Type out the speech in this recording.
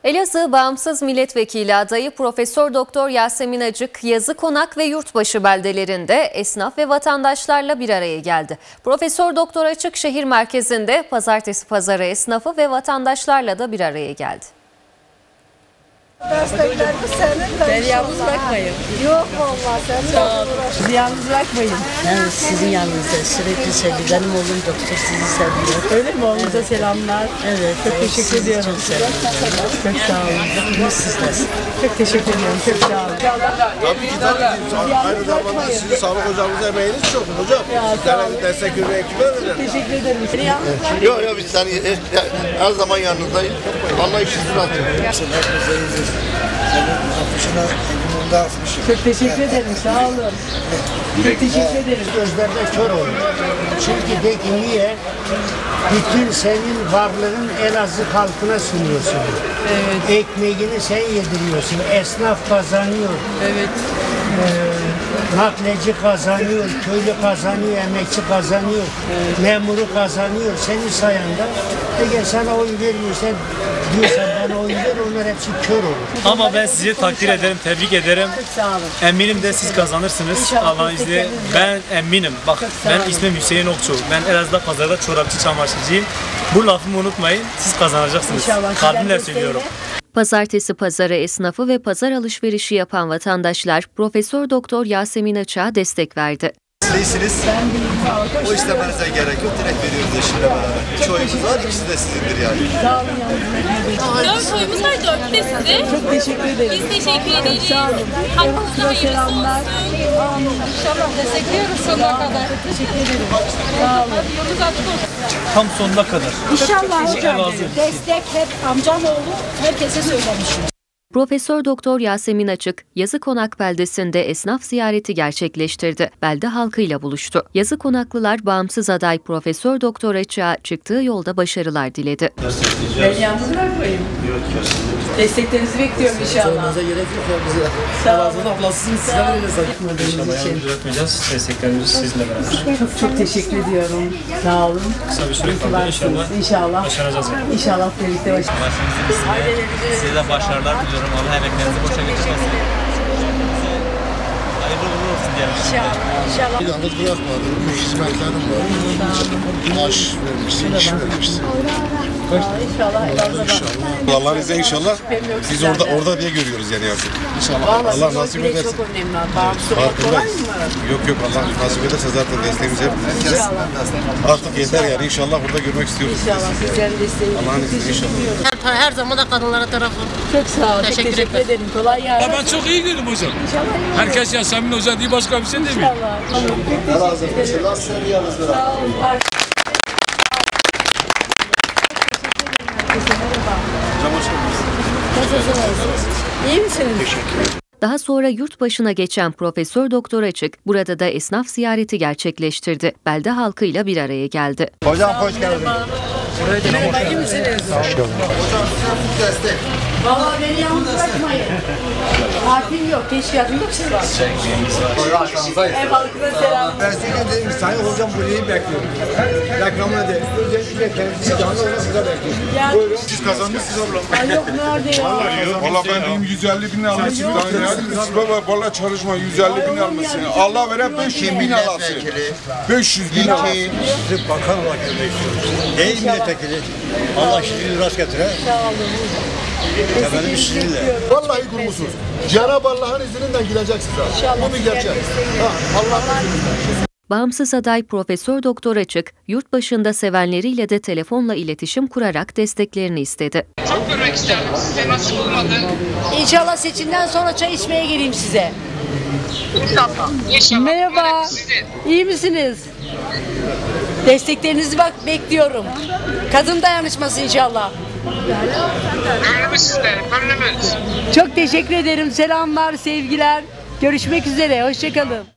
Elazığ Bağımsız Milletvekili adayı Profesör Doktor Yasemin Acık, Yazıkonak ve Yurtbaşı beldelerinde esnaf ve vatandaşlarla bir araya geldi. Profesör Doktor Acık şehir merkezinde pazartesi pazarı esnafı ve vatandaşlarla da bir araya geldi. Desteklerimiz seninle. Beni yalnız bırakmayın. Yok vallahi seninle. Bizi yalnız bırakmayın. Ben sizin yanınızda sürekli seviyorum. Benim oğlum doktor, sizi seviyor. Öyle mi? Oğlunuza selamlar. Evet. Çok teşekkür ediyorum. Çok seviyorum. Çok sağ olun. Sizler. Çok teşekkür ediyorum. Çok sağ olun. Tabii ki tabii. Aynı zamanda sizin sağlık hocamıza emeğiniz çok hocam. Yani destek vermeye kime verir? Teşekkür ederim. Beni yalnız bırakmayın. Yok biz hani her zaman yanınızdayız. Allah işinizi atıyor. Çok teşekkür ederim. Sağ olun. Çok teşekkür ederim. Gözlerde kör olur. Çünkü peki niye? Bütün senin varlığın Elazığ halkına sunuyorsun. Evet. Ekmeğini sen yediriyorsun. Esnaf kazanıyor. Evet. Nakleci kazanıyor, köylü kazanıyor, emekçi kazanıyor, memuru kazanıyor. Senin sayende eğer sana oy vermiyorsan diyorsan bana oy ver, onlar hepsi kör olur. Ama ben sizi takdir ederim, tebrik ederim. Çok sağ olun. Eminim de siz kazanırsınız. İnşallah, Allah'ın izniyle. Ben eminim. Bak sağ ben olun. ismim Hüseyin Okçu. Ben Elazığ'da pazarda çorapçı çamaşırcıyım. Bu lafımı unutmayın. Siz kazanacaksınız. İnşallah. Kalbimle söylüyorum. Pazartesi pazarı esnafı ve pazar alışverişi yapan vatandaşlar Profesör Doktor Yasemin Acık'a destek verdi. Değilsiniz. O istemenize gerek yok. Direkt veriyoruz eşimle beraber. Çoğumuz var, ikisi de sizindir yani. Sağ olun yalnız. 4 oyumuz var, 4 de size. Çok teşekkür ederim. Biz teşekkür ederiz. Sağ olun. Hakkınızda hayırlısı Selamlar. olsun. Amin. İnşallah destekliyoruz sonuna kadar. Teşekkür ederim. Sağ olun. Yolunuz açık olsun. Tam sonuna kadar. İnşallah hocam. Elazığ. Destek hep amcam oğlu herkese söylemişim. Profesör Doktor Yasemin Acık, Yazıkonak beldesinde esnaf ziyareti gerçekleştirdi. Belde halkıyla buluştu. Yazıkonaklılar bağımsız aday Profesör Doktor Acık'a çıktığı yolda başarılar diledi. Beni yalnız bırakmayın. Desteklerinizi bekliyorum inşallah. gerek yok ya bize. Sağ olun. Ablasısınız, sizden öyle İnşallah yardımcı etmeyeceğiz. Desteklerimizi sizinle beraber. Çok teşekkür ediyorum. Sağ olun. Kısa bir süre kaldı İnşallah. başaracağız. İnşallah birlikte başaracağız. Size de başarılar diliyorum. Allah emeklerinizi boşa geçirmesin. Hayırlı uğurlu olsun diyelim. İnşallah. Yalnız bırakmadım. Büyük hizmetlerim var. Aş vermişsin, iş vermişsin. İnşallah. İnşallah. Allah'ın izniyle inşallah. Biz orada diye görüyoruz yani yazık. İnşallah. Allah nasip ederse. Çok önemli. Bağımsız olmak kolay mı? Yok Allah nasip ederse zaten desteğimizi hep artık yeter yani inşallah burada görmek istiyoruz. İnşallah sizlerin desteği. Allah'ın izniyle inşallah. Her zaman da kadınlara tarafı. Çok sağ olun. Teşekkür ederim. Kolay gelsin. Ben çok iyi gördüm hocam. İnşallah. Herkes Yasemin Hoca diye başka bir şey demiyor. İnşallah. Tamam. Çok teşekkür ederim. Sağ olun. İyi misiniz? Daha sonra yurt başına geçen Profesör Doktor Acık, burada da esnaf ziyareti gerçekleştirdi. Belde halkıyla bir araya geldi. Hocam hoş geldiniz. Merhaba, iyi misiniz? Valla beni yalnız bırakmayın. Partim yok, teşkilatım yok. Ev halkına selam. Ben size dedim ki Sayın Hocam burayı bekliyorum. Reklamını de. Özellikle kendisi canlı olarak size bekliyorum. Buyurun. Siz kazandınız ablam. Ay yok nerede ya? Valla ben diyeyim 150 bin almışım. Valla çalışma 150 bin almışsın. Allah vere 500 bin alasın. 500 bin alasın. Sizi bakan olarak görmek istiyoruz. Değil milletvekili. Allah sizi rast getire. Sağ olun. Efendim sizinle. Vallahi kurmuşsunuz. Cenab-ı Allah'ın izniyle gideceksiniz abi. İnşallah. Bu bir gerçek. Allah'ın izniyle. Bağımsız aday Profesör Doktor Acık, yurt başında sevenleriyle de telefonla iletişim kurarak desteklerini istedi. Çok görmek isterim. Size nasıl olmadı? İnşallah seçimden sonra çay içmeye geleyim size. İnşallah. İnşallah. Merhaba. İyi misiniz? Desteklerinizi bekliyorum. Kadın dayanışması inşallah. Gönlümüz sizde. Gönlümüz. Çok teşekkür ederim. Selamlar, sevgiler. Görüşmek üzere. Hoşça kalın.